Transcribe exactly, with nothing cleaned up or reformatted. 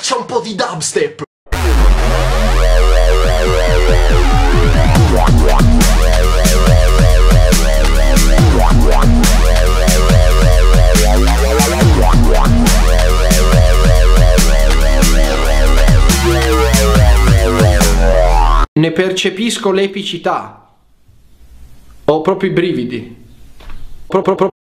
Caccia un po' di dubstep. Ne percepisco l'epicità. Ho proprio i brividi. Pro, pro, pro.